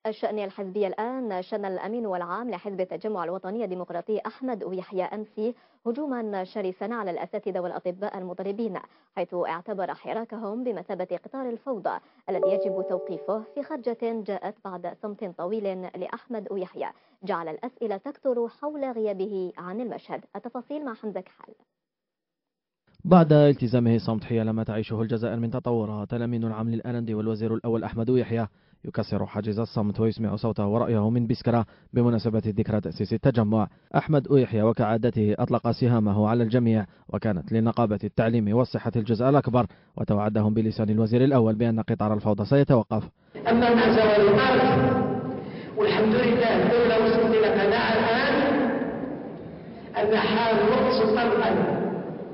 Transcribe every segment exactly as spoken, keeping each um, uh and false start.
الشأن الحزبي الآن، شن الأمين والعام لحزب التجمع الوطني الديمقراطي أحمد ويحيى أمسي هجوما شرسا على الأساتذة والأطباء المضربين، حيث اعتبر حراكهم بمثابة قطار الفوضى الذي يجب توقيفه في خرجة جاءت بعد صمت طويل لأحمد ويحيى جعل الأسئلة تكثر حول غيابه عن المشهد. التفاصيل مع حمزة كحل. بعد التزامه صمت حيال ما تعيشه الجزائر من تطورات، الأمين العام للأرندي والوزير الأول أحمد ويحيى يكسر حاجز الصمت ويسمع صوته ورأيه من بسكرة بمناسبة ذكرى تأسيس التجمع. أحمد ويحيى وكعادته أطلق سهامه على الجميع، وكانت لنقابة التعليم والصحة الجزء الأكبر، وتوعدهم بلسان الوزير الأول بأن قطار الفوضى سيتوقف. أما مع زوال الأرض والحمد لله الدولة وصلت إلى قناعة الآن أن حال الوقت سلطان.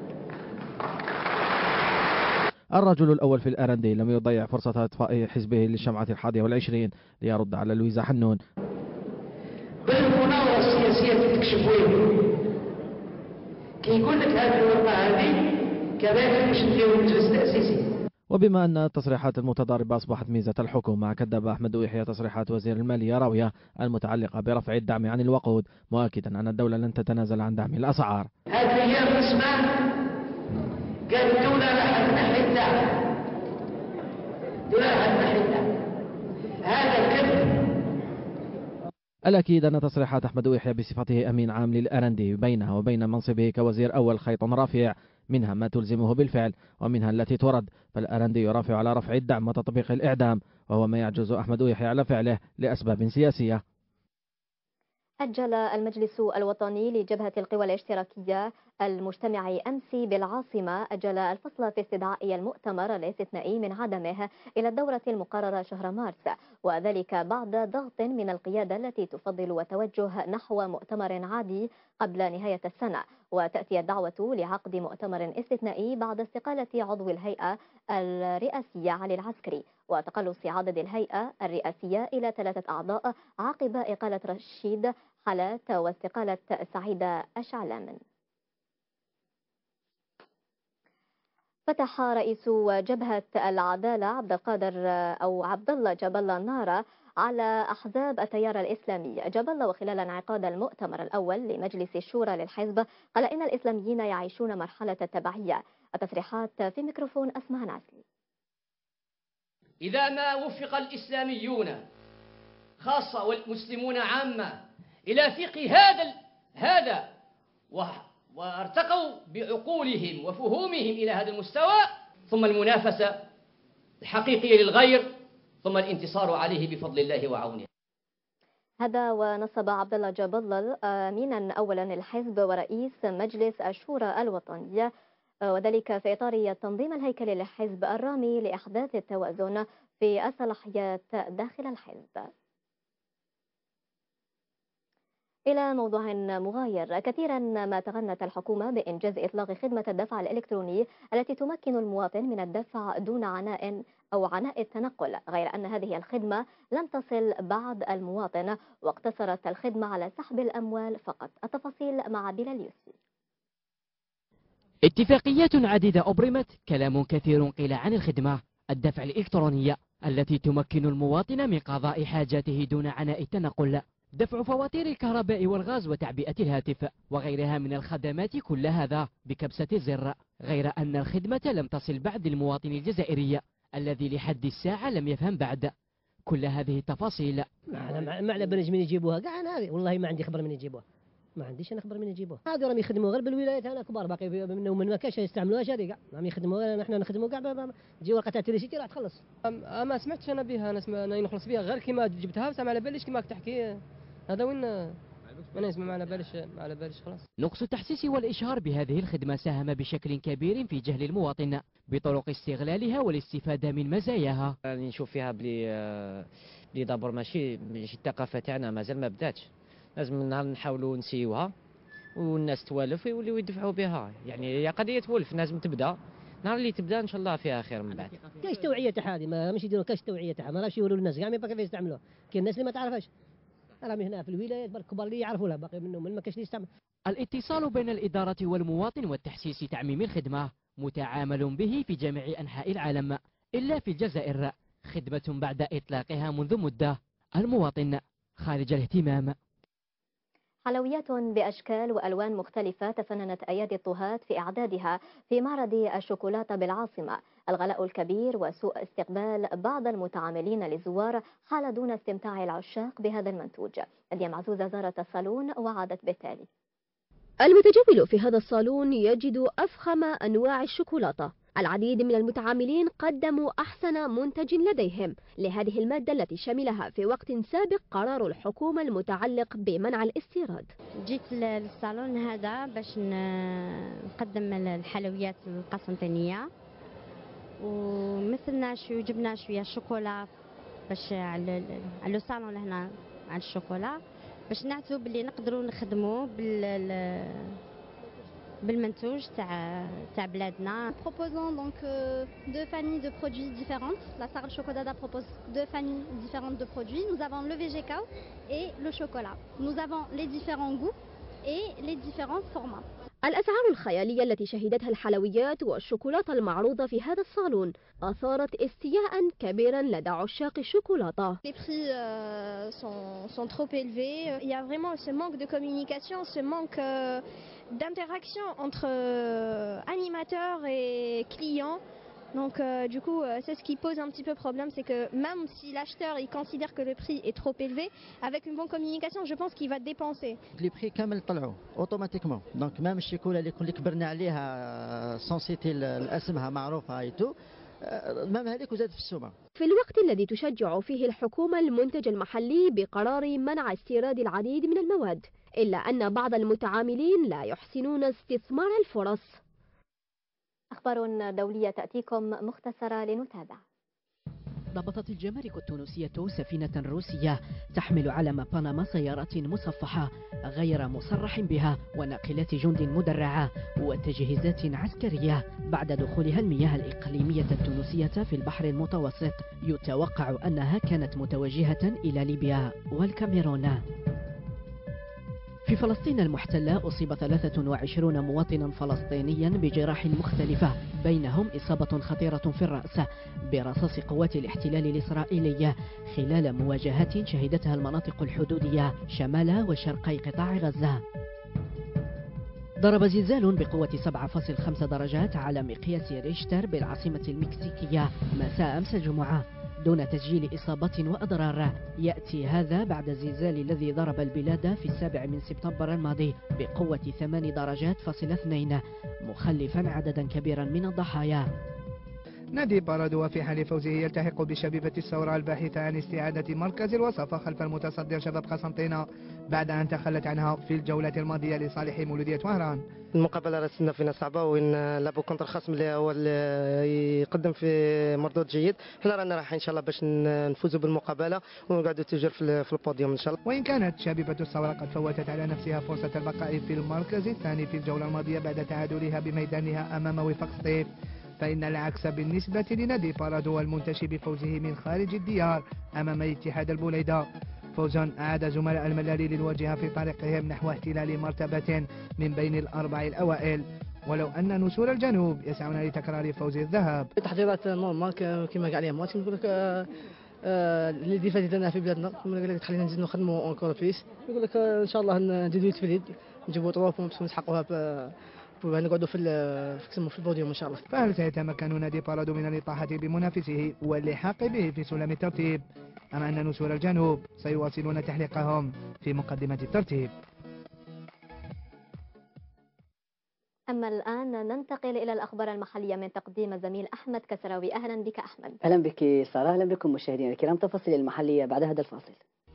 الرجل الأول في الأرندي لم يضيع فرصة إطفاء حزبه للشمعة الحادية والعشرين ليرد على لويزا حنون. بالمناورة السياسية تكشف وين كي يقول لك هذه الورقة هذه كذلك مش نديروا مجلس تأسيسي. وبما أن التصريحات المتضاربة أصبحت ميزة الحكومة، كذب أحمد ويحيى تصريحات وزير المالية راوية المتعلقة برفع الدعم عن الوقود، مؤكدا أن الدولة لن تتنازل عن دعم الأسعار. هذه هي الرسمة، قال الدولة راح تنحي الدعم، الدولة راح تنحي الدعم، هذا الكذب. الأكيد أن تصريحات أحمد ويحيى بصفته أمين عام للأرندي بينه وبين منصبه كوزير أول خيط رافع، منها ما تلزمه بالفعل ومنها التي ترد، فالأرندي يرافع على رفع الدعم وتطبيق الإعدام، وهو ما يعجز أحمد ويحيى على فعله لأسباب سياسية. أجل المجلس الوطني لجبهة القوى الاشتراكية المجتمع أمس بالعاصمة أجل الفصل في استدعاء المؤتمر الاستثنائي من عدمه إلى الدورة المقررة شهر مارس، وذلك بعد ضغط من القيادة التي تفضل وتوجه نحو مؤتمر عادي قبل نهاية السنة. وتأتي الدعوة لعقد مؤتمر استثنائي بعد استقالة عضو الهيئة الرئاسية علي العسكري وتقلص عدد الهيئة الرئاسية إلى ثلاثة أعضاء عقب إقالة رشيد حالات واستقالة سعيدة أشعلام. فتح رئيس جبهة العدالة عبد القادر أو عبد الله جبل النار على أحزاب التيار الإسلامي جبل، وخلال انعقاد المؤتمر الأول لمجلس الشورى للحزب قال إن الإسلاميين يعيشون مرحلة التبعية. التصريحات في ميكروفون أسماء نعسلي. إذا ما وفق الإسلاميون خاصة والمسلمون عامة إلى فقه هذا هذا وارتقوا بعقولهم وفهومهم إلى هذا المستوى، ثم المنافسة الحقيقية للغير، ثم الانتصار عليه بفضل الله وعونه. هذا ونصب عبد الله جبل أمينا أولا الحزب ورئيس مجلس الشورى الوطنية، وذلك في إطار تنظيم الهيكل للحزب الرامي لإحداث التوازن في الصلاحيات داخل الحزب. إلى موضوع مغاير، كثيرا ما تغنت الحكومة بإنجاز إطلاق خدمة الدفع الإلكتروني التي تمكن المواطن من الدفع دون عناء أو عناء التنقل، غير أن هذه الخدمة لم تصل بعد المواطن واقتصرت الخدمة على سحب الأموال فقط. التفاصيل مع بلال يوسف. اتفاقيات عديدة أبرمت، كلام كثير قيل عن الخدمة الدفع الإلكترونية التي تمكن المواطن من قضاء حاجاته دون عناء التنقل، دفع فواتير الكهرباء والغاز وتعبئة الهاتف وغيرها من الخدمات، كل هذا بكبسة الزر، غير أن الخدمة لم تصل بعد المواطن الجزائري الذي لحد الساعة لم يفهم بعد كل هذه التفاصيل. ما ما على باليش من يجيبوها كاع، انا هذه والله ما عندي خبر من يجيبوها، ما عنديش انا خبر من يجيبوها. هذو راهم يخدموا غير بالولايات، انا كبار باقي منهم من ما كاش يستعملوهاش هذه كاع، راهم يخدموا، نحن نخدموا كاع تجي ورقه تاع تريسيتي راح تخلص. ما سمعتش انا بها، انا سمع انا نخلص بها غير كيما جبتها، بصح ما على باليش كيما تحكي هذا وين ما نسمع، ما على باليش ما على باليش خلاص. نقص التحسيس والإشهار بهذه الخدمة ساهم بشكل كبير في جهل المواطن بطرق استغلالها والاستفادة من مزاياها. راني نشوف فيها بلي بلي دابور ماشي ماشي الثقافة تاعنا مازال ما بداتش، لازم نحاولوا نسيوها والناس توالف ويوليو يدفعوا بها، يعني هي قضية ولف لازم تبدا، نهار اللي تبدا ان شاء الله فيها خير من بعد. كاش توعية تاع هذه، ما ماشي يديروا كاش توعية تاعها، ما راهش يقولوا للناس كاع كيف يستعملوها، كاين الناس اللي ما تعرفهاش، راهم هنا في الولايات برك كبار اللي يعرفوا لها، باقي منهم ما كاش اللي يستعمل. الاتصال بين الإدارة والمواطن والتحسيس تعميم الخدمة متعامل به في جميع أنحاء العالم إلا في الجزائر، خدمة بعد إطلاقها منذ مدة المواطن خارج الاهتمام. حلويات بأشكال وألوان مختلفة تفننت أيادي الطهاة في إعدادها في معرض الشوكولاتة بالعاصمة. الغلاء الكبير وسوء استقبال بعض المتعاملين للزوار حال دون استمتاع العشاق بهذا المنتوج. مريم عزوزة زارت الصالون وعادت بالتالي. المتجول في هذا الصالون يجد أفخم أنواع الشوكولاتة. العديد من المتعاملين قدموا أحسن منتج لديهم لهذه المادة التي شملها في وقت سابق قرار الحكومة المتعلق بمنع الاستيراد. جيت للصالون هذا باش نقدم الحلويات القسنطينية ومثلنا شوي وجبنا شوية شوكولا باش على على الصالون هنا على الشوكولا باش نعرفوا باللي نقدروا نخدموا بال بالمنتوج تاع تاع بلادنا. Proposons donc euh, deux familles de produits différentes. La Sarl Chocolata propose deux familles différentes de produits. Nous avons le V G K et le chocolat. Nous avons les différents goûts et les différents formats. الأسعار الخيالية التي شهدتها الحلويات والشوكولاتة المعروضة في هذا الصالون أثارت استياء كبيرا لدى عشاق الشوكولاتة. Les prix euh, sont, sont trop élevés. Il y a vraiment ce manque de communication, ce manque euh, d'interaction entre euh, animateurs et clients. Donc euh, du coup euh, c'est ce qui pose un petit peu problème, c'est que même si l'acheteur il considère que le prix est trop élevé, avec une bonne communication je pense qu'il va dépenser. Les prix كامل طلعوا اوتوماتيكمون دونك مام الشيكولا اللي اللي كبرنا عليها سونسيتي اسمها معروفه ايتو مام هذيك وزاد في السومه. في الوقت الذي تشجع فيه الحكومة المنتج المحلي بقرار منع استيراد العديد من المواد، إلا أن بعض المتعاملين لا يحسنون استثمار الفرص. أخبار دولية تأتيكم مختصرة لنتابع. ضبطت الجمارك التونسية سفينة روسية تحمل علم بنما سيارات مصفحة غير مصرح بها وناقلات جند مدرعة وتجهيزات عسكرية بعد دخولها المياه الإقليمية التونسية في البحر المتوسط. يتوقع أنها كانت متوجهة إلى ليبيا والكاميرون. في فلسطين المحتلة أصيب ثلاثة وعشرين مواطنا فلسطينيا بجراح مختلفة بينهم إصابة خطيرة في الرأس برصاص قوات الاحتلال الإسرائيلي خلال مواجهات شهدتها المناطق الحدودية شمال وشرقي قطاع غزة. ضرب زلزال بقوة سبعة فاصلة خمسة درجات على مقياس ريشتر بالعاصمة المكسيكية مساء أمس الجمعة دون تسجيل إصابات وأضرار. يأتي هذا بعد الزلزال الذي ضرب البلاد في السابع من سبتمبر الماضي بقوة ثمان درجات فاصلة اثنين مخلفا عددا كبيرا من الضحايا. نادي بارادو في حال فوزه يلتحق بشبيبة الثورة الباحثة عن استعادة مركز الوصفة خلف المتصدر شباب قسنطينة بعد أن تخلت عنها في الجولة الماضية لصالح مولودية وهران. المقابلة راسلنا فينا صعبة وين لعبوا كونتر خصم اللي هو اللي يقدم في مردود جيد. احنا رانا رايحين ان شاء الله باش نفوزوا بالمقابلة ونقعدوا تجر في البوديوم ان شاء الله. وإن كانت شبيبة الثورة قد فوتت على نفسها فرصة البقاء في المركز الثاني في الجولة الماضية بعد تعادلها بميدانها أمام وفاق سطيف، فإن العكس بالنسبة لنادي بارادو المنتشي بفوزه من خارج الديار أمام اتحاد البوليدة. فوز أعاد زملاء الملالي للواجهة في طريقهم نحو احتلال مرتبة من بين الأربع الأوائل، ولو أن نسور الجنوب يسعون لتكرار فوز الذهب. التحضيرات نورمال كما قال عليهم ماتش نقول لك اللي دي فاتت لنا في بلادنا نقول لك خلينا نزيد نخدموا اونكور بليس. نقول لك ان شاء الله نزيدوا يتفريد نجيبوا ثلاث بونت ونسحقوها ونقعدوا في في البوديوم ان شاء الله. فهل سيتمكن نادي بارادو من الإطاحة بمنافسه واللحاق به في سلم الترتيب، أم أن نسور الجنوب سيواصلون تحليقهم في مقدمة الترتيب؟ أما الآن ننتقل إلى الأخبار المحلية من تقديم الزميل أحمد كسراوي. أهلا بك أحمد. أهلا بك سارة، أهلا بكم مشاهدينا الكرام. تفاصيل المحلية بعد هذا الفاصل.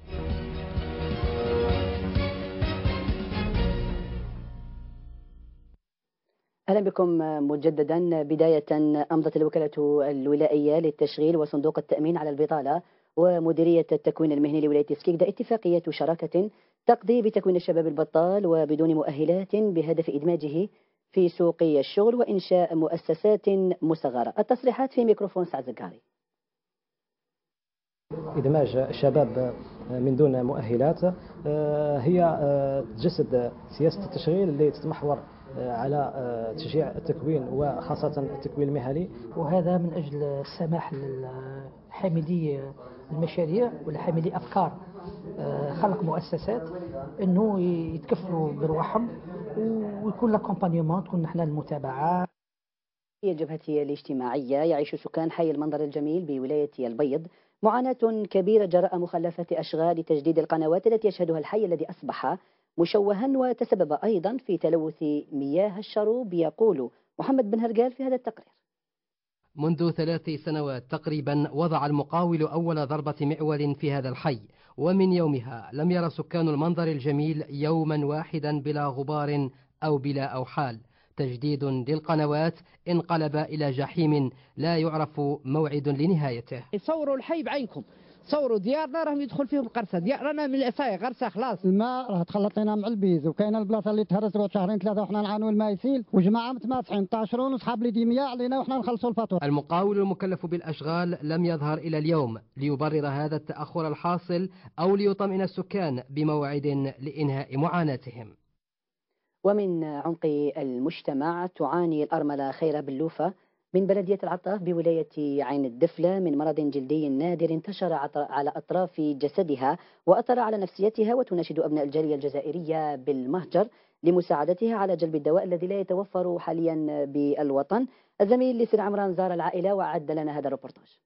أهلا بكم مجددا. بداية أمضت الوكالة الولائية للتشغيل وصندوق التأمين على البطالة ومديرية التكوين المهني لولاية سكيكدا اتفاقية شراكة تقضي بتكوين الشباب البطال وبدون مؤهلات بهدف إدماجه في سوق الشغل وإنشاء مؤسسات مصغرة. التصريحات في ميكروفون سعد زكاري. إدماج الشباب من دون مؤهلات هي تجسد سياسة التشغيل اللي تتمحور على تشجيع التكوين وخاصة التكوين المهني، وهذا من أجل السماح للحاملي المشاريع ولا حاملي أفكار خلق مؤسسات أنه يتكفلوا برواحهم ويكون لاكومبانيومون، تكون نحن المتابعة. هي الجبهة الاجتماعية يعيش سكان حي المنظر الجميل بولاية البيض معاناة كبيرة جراء مخلفات أشغال تجديد القنوات التي يشهدها الحي الذي أصبح مشوها وتسبب أيضا في تلوث مياه الشروب، يقول محمد بن هرقال في هذا التقرير. منذ ثلاث سنوات تقريبا وضع المقاول أول ضربة معول في هذا الحي، ومن يومها لم يرى سكان المنظر الجميل يوما واحدا بلا غبار أو بلا أوحال. تجديد للقنوات انقلب إلى جحيم لا يعرف موعد لنهايته. صوروا الحي بعينكم، صوروا ديارنا راهم يدخل فيهم قرصة، ديارنا من الأفاي قرصة خلاص. الماء راه تخلط لنا مع البيز، وكاين البلاصه اللي تهرس شهرين ثلاثه وحنا نعانوا الماء يسيل، وجماعه متماسحين طاشرون وصحاب لي دي مياه علينا وحنا نخلصوا الفاتوره. المقاول المكلف بالأشغال لم يظهر إلى اليوم ليبرر هذا التأخر الحاصل أو ليطمئن السكان بموعد لإنهاء معاناتهم. ومن عمق المجتمع تعاني الأرملة خيرة بلوفة من بلدية العطاف بولاية عين الدفلة من مرض جلدي نادر انتشر على أطراف جسدها وأثر على نفسيتها، وتناشد أبناء الجالية الجزائرية بالمهجر لمساعدتها على جلب الدواء الذي لا يتوفر حاليا بالوطن. الزميل لسر عمران زار العائلة وأعد لنا هذا الربورتاج.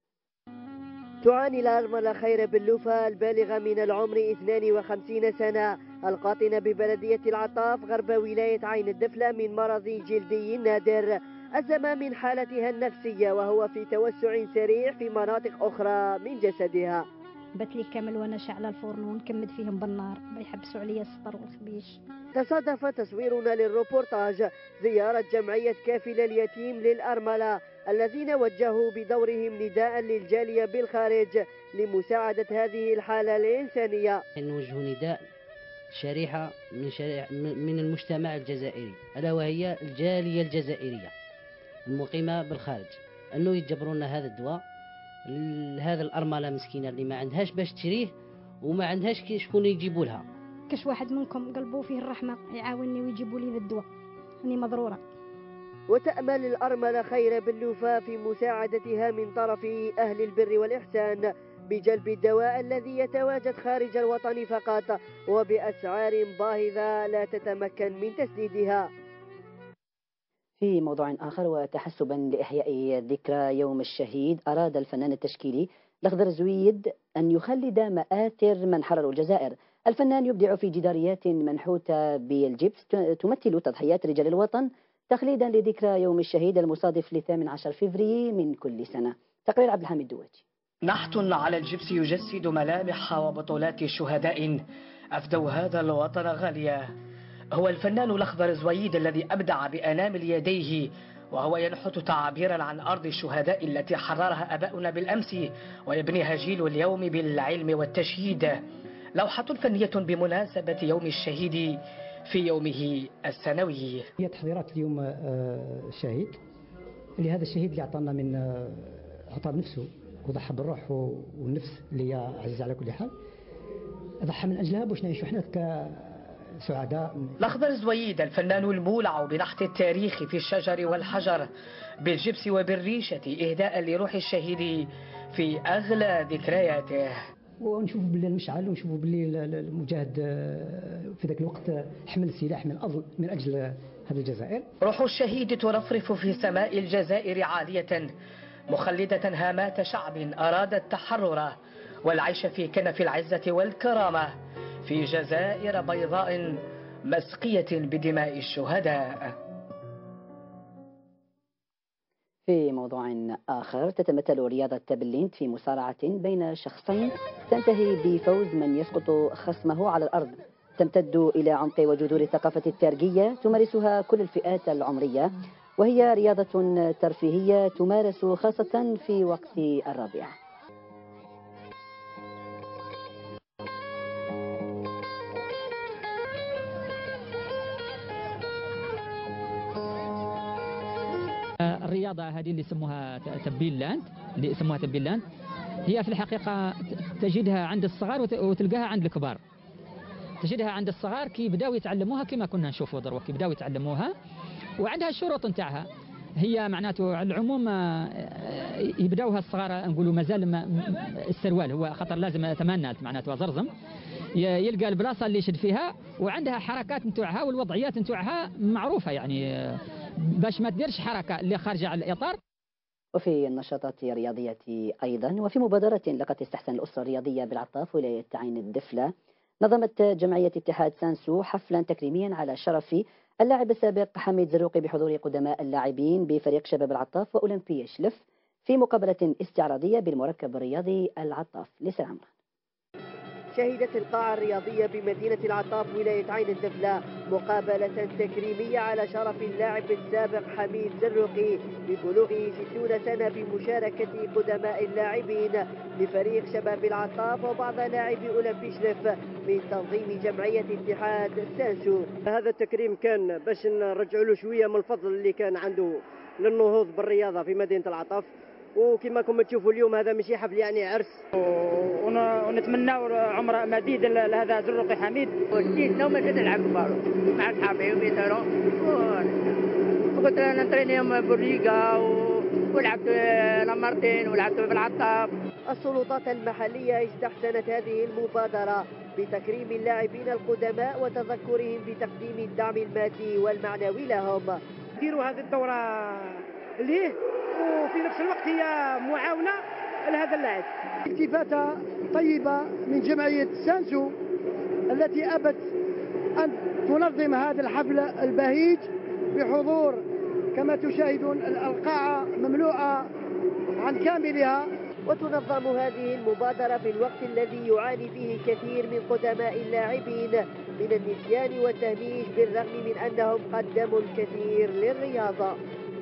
تعاني الأرملة خير بلوفة البالغة من العمر اثنين وخمسين سنة القاطنة ببلدية العطاف غرب ولاية عين الدفلة من مرض جلدي نادر أزم من حالتها النفسية وهو في توسع سريع في مناطق أخرى من جسدها. بتلي كامل وانا شعلة الفرن ونكمد فيهم بالنار بيحبسوا عليا السطر والخبيش. تصادف تصويرنا للروبورتاج زيارة جمعية كافل اليتيم للأرملة الذين وجهوا بدورهم نداء للجالية بالخارج لمساعدة هذه الحالة الإنسانية. نوجه نداء شريحة من شريحة من المجتمع الجزائري ألا وهي الجالية الجزائرية المقيمة بالخارج أنه يتجبروا لنا هذا الدواء لهذا الأرملة مسكينة اللي ما عندهاش باش تشريه وما عندهاش كي شكون يجيبوا لها. كاش واحد منكم قلبوا فيه الرحمة يعاونني ويجيبوا لي الدواء راني مضرورة. وتأمل الأرملة خير بلوفة في مساعدتها من طرف أهل البر والإحسان بجلب الدواء الذي يتواجد خارج الوطن فقط وبأسعار باهظة لا تتمكن من تسديدها. في موضوع آخر وتحسبا لإحياء ذكرى يوم الشهيد أراد الفنان التشكيلي الأخضر زويد أن يخلد مآثر من حرروا الجزائر. الفنان يبدع في جداريات منحوتة بالجبس تمثل تضحيات رجال الوطن تخليدا لذكرى يوم الشهيد المصادف لثامن عشر فبراير من كل سنة. تقرير عبد الحميد دواتي. نحت على الجبس يجسد ملامح وبطولات شهداء أفدوا هذا الوطن غاليا. هو الفنان الأخضر زويد الذي أبدع بأنامل يديه وهو ينحت تعبيرا عن أرض الشهداء التي حررها أباؤنا بالأمس ويبنيها جيل اليوم بالعلم والتشييد. لوحة فنية بمناسبة يوم الشهيد في يومه السنوي. هي تحضيرات اليوم الشهيد لهذا الشهيد اللي أعطانا من عطى نفسه وضحى بالروح والنفس اللي هي عزيزة على كل حال، ضحى من أجلها باش نعيشوا احنا كسعداء. الأخضر زويد الفنان المولع بنحت التاريخ في الشجر والحجر بالجبس وبالريشة إهداء لروح الشهيد في أغلى ذكرياته. ونشوفوا باللي المشعل ونشوفوا باللي المجاهد في ذاك الوقت حمل السلاح من أجل من أجل هذه الجزائر. روح الشهيد ترفرف في سماء الجزائر عالية مخلدة هامات شعب أراد التحرر والعيش في كنف العزة والكرامة في جزائر بيضاء مسقية بدماء الشهداء. في موضوع آخر تتمثل رياضة تابلينت في مصارعة بين شخصين تنتهي بفوز من يسقط خصمه على الأرض. تمتد إلى عمق وجذور الثقافة التارجية تمارسها كل الفئات العمرية، وهي رياضة ترفيهية تمارس خاصة في وقت الربيع. الرياضة هذه اللي يسموها تبيلاند اللي يسموها تبيلاند هي في الحقيقة تجدها عند الصغار وتلقاها عند الكبار. تجدها عند الصغار كي بداوا يتعلموها كما كنا نشوفوا دروك كي بداوا يتعلموها، وعندها الشروط نتاعها. هي معناته على العموم يبداوها الصغار نقولوا مازال السروال هو خطر لازم ثمانات معناته زرزم يلقى البلاصه اللي يشد فيها وعندها حركات نتوعها والوضعيات نتوعها معروفه يعني باش ما تديرش حركه اللي خارجه على الاطار. وفي النشاطات الرياضية أيضا وفي مبادرة لقد استحسن الأسرة الرياضية بالعطاف ولاية عين الدفلة نظمت جمعية اتحاد سانسو حفلا تكريميا على شرف اللاعب السابق حميد زروقي بحضور قدماء اللاعبين بفريق شباب العطاف وأولمبي شلف في مقابلة استعراضية بالمركب الرياضي العطاف. لسه عمران. شهدت القاعة الرياضية بمدينة العطاف ولاية عين الدفلة مقابلة تكريمية على شرف اللاعب السابق حميد زروقي ببلوغه ستون سنة بمشاركة قدماء اللاعبين لفريق شباب العطاف وبعض لاعبي أولمبي شلف من تنظيم جمعية اتحاد سانسو. هذا التكريم كان باش نرجعوا له شوية من الفضل اللي كان عنده للنهوض بالرياضة في مدينة العطاف، وكما كما تشوفوا اليوم هذا ماشي حفل يعني عرس، ونتمنى عمر مديد لهذا زروقي حميد. وجيت وما نلعب كبار مع صحابي وميترو وكنت نترينيهم بوريقا ولعبت لامارتين ولعبت بالعطاف. السلطات المحلية استحسنت هذه المبادرة بتكريم اللاعبين القدماء وتذكرهم بتقديم الدعم المادي والمعنوي لهم. ديروا هذه الدورة ليه وفي نفس الوقت هي معاونة لهذا اللاعب. التفاتة طيبة من جمعية سانسو التي أبت أن تنظم هذا الحفل البهيج بحضور كما تشاهدون القاعة مملوءة عن كاملها. وتنظم هذه المبادرة في الوقت الذي يعاني فيه كثير من قدماء اللاعبين من النسيان والتهميش بالرغم من أنهم قدموا الكثير للرياضة.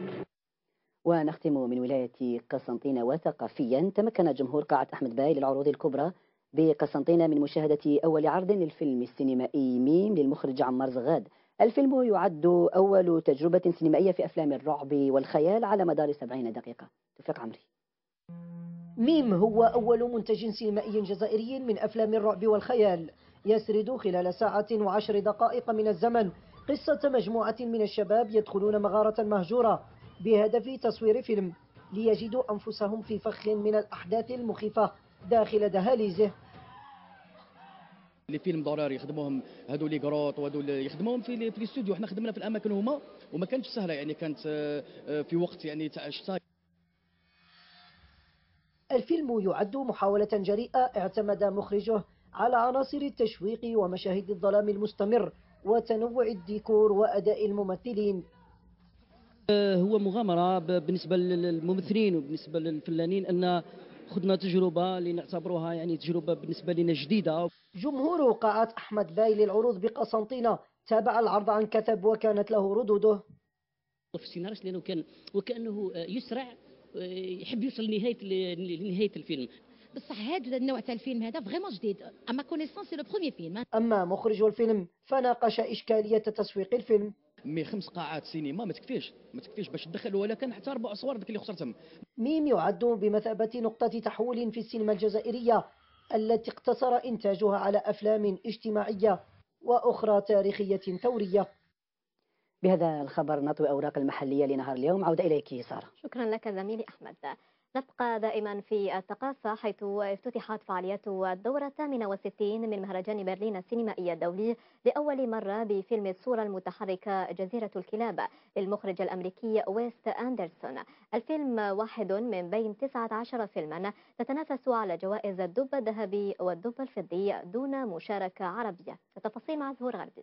ونختم من ولاية قسنطينة وثقافيا. تمكن جمهور قاعة أحمد باي للعروض الكبرى بقسنطينة من مشاهدة أول عرض للفيلم السينمائي ميم للمخرج عمار زغاد. الفيلم يعد أول تجربة سينمائية في أفلام الرعب والخيال على مدار سبعين دقيقة. توفيق عمري. ميم هو أول منتج سينمائي جزائري من أفلام الرعب والخيال، يسرد خلال ساعة وعشر دقائق من الزمن قصة مجموعة من الشباب يدخلون مغارة مهجورة بهدف تصوير فيلم ليجدوا أنفسهم في فخ من الأحداث المخيفة داخل دهاليزه. اللي فيلم ضروري يخدموهم هذو لي قروط وهذو يخدموهم في في الاستوديو. احنا خدمنا في الاماكن هما وما كانتش سهله يعني، كانت في وقت يعني تاع الشتاء. الفيلم يعد محاولة جريئة اعتمد مخرجه على عناصر التشويق ومشاهد الظلام المستمر وتنوع الديكور وأداء الممثلين. هو مغامرة بالنسبة للممثلين وبالنسبة للفنانين أن خذنا تجربة اللي نعتبروها يعني تجربة بالنسبة لنا جديدة. جمهور قاعة أحمد باي للعروض بقسنطينة تابع العرض عن كثب وكانت له ردوده. في السيناريو لأنه كان وكأنه يسرع يحب يوصل لنهاية لنهاية الفيلم. بصح هذا النوع تاع الفيلم هذا فريمون جديد، اما كونيسونس سي لو بروميير فيلم. اما مخرج الفيلم فناقش اشكاليه تسويق الفيلم. مي خمس قاعات سينما ما تكفيش ما تكفيش باش تدخل ولا كان حتى اربع صور داك اللي خسرتهم. ميم يعد بمثابه نقطه تحول في السينما الجزائريه التي اقتصر انتاجها على افلام اجتماعيه واخرى تاريخيه ثوريه. بهذا الخبر نطوي اوراق المحليه لنهار اليوم. عوده اليك ساره. شكرا لك زميلي احمد. نبقى دائما في الثقافة حيث افتتحت فعاليات الدورة الثامنة والستين من مهرجان برلين السينمائي الدولي لأول مرة بفيلم الصورة المتحركة جزيرة الكلاب للمخرج الأمريكي ويست أندرسون. الفيلم واحد من بين تسعة عشر فيلما تتنافس على جوائز الدب الذهبي والدب الفضي دون مشاركة عربية. التفاصيل مع زهور غربي.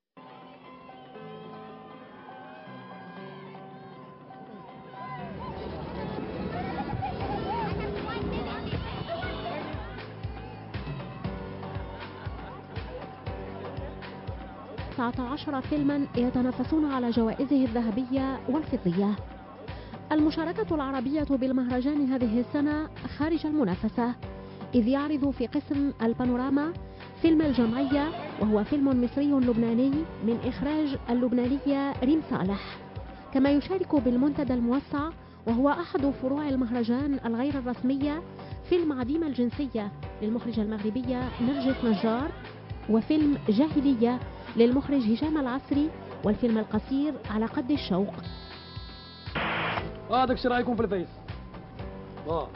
تسعة عشر فيلما يتنافسون على جوائزه الذهبية والفضية. المشاركة العربية بالمهرجان هذه السنة خارج المنافسة، إذ يعرض في قسم البانوراما فيلم الجمعية، وهو فيلم مصري لبناني من إخراج اللبنانية ريم صالح. كما يشارك بالمنتدى الموسع، وهو أحد فروع المهرجان الغير الرسمية، فيلم عديم الجنسية للمخرجة المغربية نرجس نجار، وفيلم جاهلية للمخرج هشام العصري، والفيلم القصير على قد الشوق. هذاك الشيء راه يكون في الفيس. اه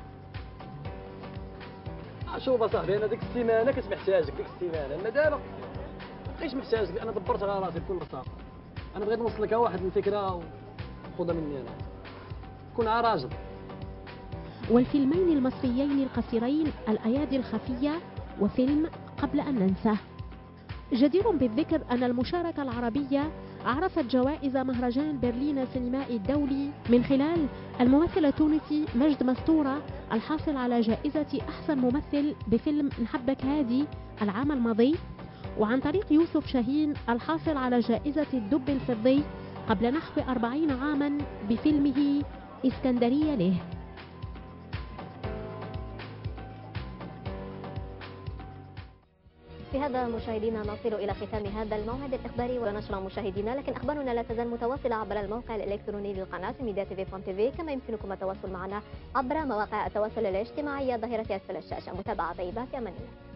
شوف اصاحبي انا ديك السيمانه كنت محتاجك ديك السيمانه، انا دابا ما بقيتش محتاجك لان دبرت على راسي بكل بساطه. انا بغيت نوصل لك واحد الفكره وخذها مني انا. كون راجل. والفيلمين المصريين القصيرين الأيادي الخفية وفيلم قبل أن ننساه. جدير بالذكر أن المشاركة العربية عرفت جوائز مهرجان برلين السينمائي الدولي من خلال الممثل التونسي مجد مستورة الحاصل على جائزة أحسن ممثل بفيلم نحبك هادي العام الماضي، وعن طريق يوسف شاهين الحاصل على جائزة الدب الفضي قبل نحو أربعين عاما بفيلمه إسكندرية له. بهذا مشاهدينا نصل إلى ختام هذا الموعد الإخباري ونشرة مشاهدينا، لكن أخبارنا لا تزال متواصلة عبر الموقع الإلكتروني للقناة ميديا تي في دوت تي في، كما يمكنكم التواصل معنا عبر مواقع التواصل الاجتماعي ظاهرة أسفل الشاشة. متابعة طيبة، في أمان الله.